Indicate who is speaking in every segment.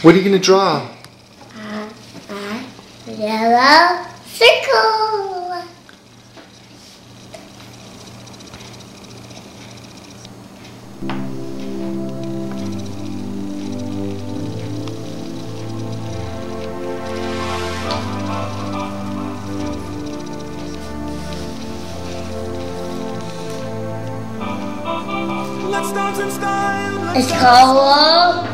Speaker 1: What are you going to draw?
Speaker 2: A yellow circle.
Speaker 3: Let's dance in style.
Speaker 2: It's called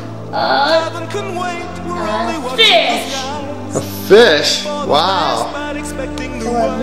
Speaker 3: a
Speaker 2: fish.
Speaker 1: A fish? Wow.
Speaker 2: Let me try this.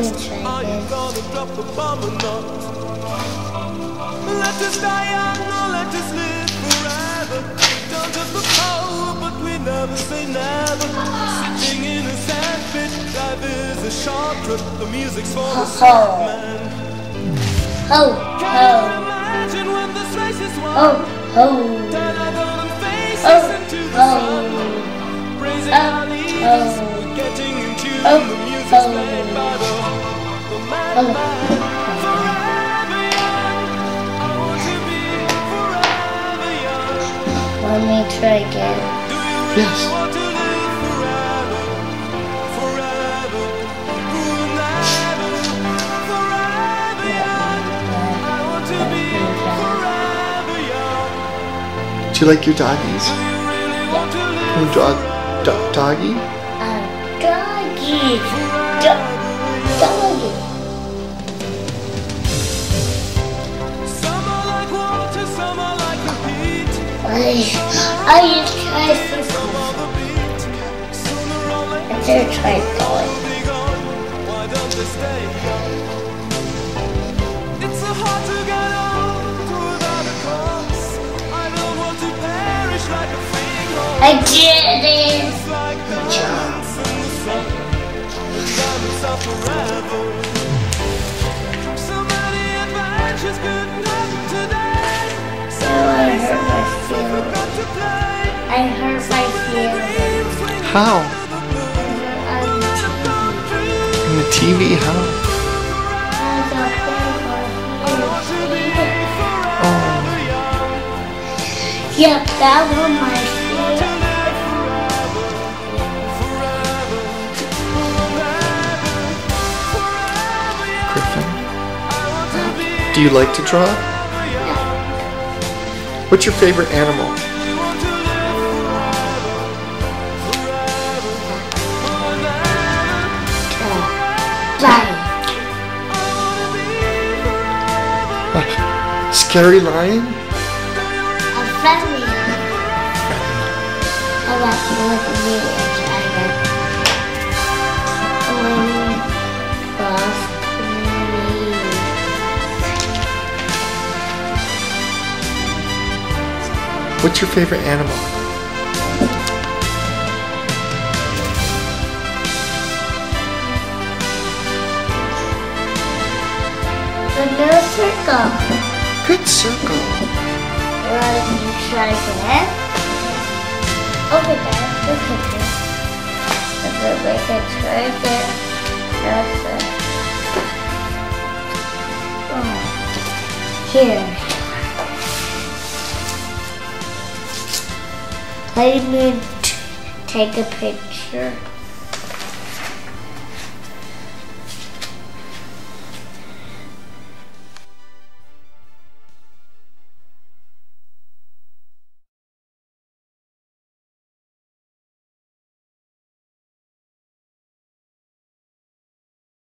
Speaker 3: Let us die young or let us live forever. Don't have the power, but we never say never. Sitting in a sandpit, life is a short trip. The music's for the smart man.
Speaker 2: Ho,
Speaker 3: Can't
Speaker 2: ho,
Speaker 3: imagine when this race is won.
Speaker 2: ho, ho.
Speaker 3: Turn our golden faces
Speaker 2: Oh,
Speaker 3: into the
Speaker 2: oh.
Speaker 3: sun. Praising our leaders, we're getting in tune. The music's played by the madman. Forever young, I want to be forever young.
Speaker 2: Let me try again.
Speaker 3: Do you really
Speaker 1: Yes.
Speaker 3: want to live forever? Forever, forever, forever young. I want to be forever young.
Speaker 1: Do you like your doggies?
Speaker 3: Do you really want to live
Speaker 1: Can you draw a doggy?
Speaker 2: Doggy. Doggy.
Speaker 3: Some are like water, some are like the heat.
Speaker 2: I used to try this
Speaker 3: Some
Speaker 2: one.
Speaker 3: are the beat. Sooner or later
Speaker 2: I did try going.
Speaker 3: they'll be gone. Why don't they stay? It's so hard to get on without a cause. I don't want to perish like a fleeing horse.
Speaker 2: I did it.
Speaker 3: It's like diamonds in the sun. The diamonds are forever. So many adventures couldn't happen today. So
Speaker 2: I
Speaker 3: many
Speaker 2: hurt my
Speaker 3: songs we
Speaker 2: feelings.
Speaker 3: forgot to play.
Speaker 2: I hurt my feelings.
Speaker 1: How?
Speaker 2: On
Speaker 1: In the TV? How? Oh.
Speaker 2: Yep, that was my feeling.
Speaker 1: Griffin? Do you like to draw? What's your favorite animal?
Speaker 2: Lion.
Speaker 1: Scary lion?
Speaker 2: A friendly lion. I like to look at me and tiger.
Speaker 1: What's your favorite animal?
Speaker 2: The little circle.
Speaker 1: Good circle.
Speaker 2: Let me try again. Over there, look at this. And then make it right there. That's it. Oh. Here. Let me take a picture.